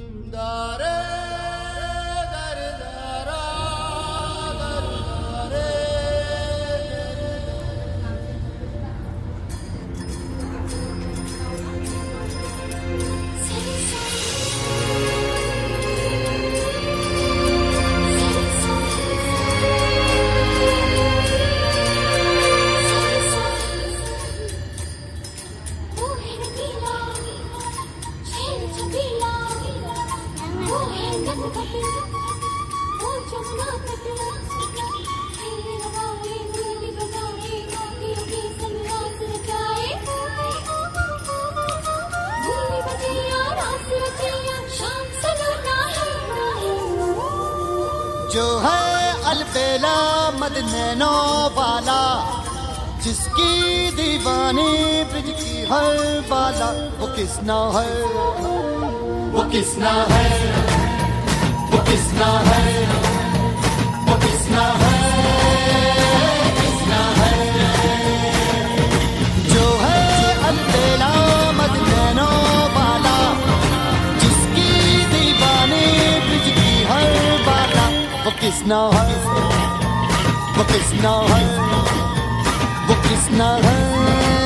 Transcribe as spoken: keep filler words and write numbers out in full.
दारे दर दारा दर दारे जो है अलबेला मदनैनो वाला, जिसकी दीवानी ब्रिज की हर बाला, वो किसना है, वो किसना है, वो किसना है, वो किसना है, किसना है। जो है अलबेला मदनैनो वाला, जिसकी दीवानी ब्रिज की हर बाला, वो किसना है, वो किसना है, वो किसना है।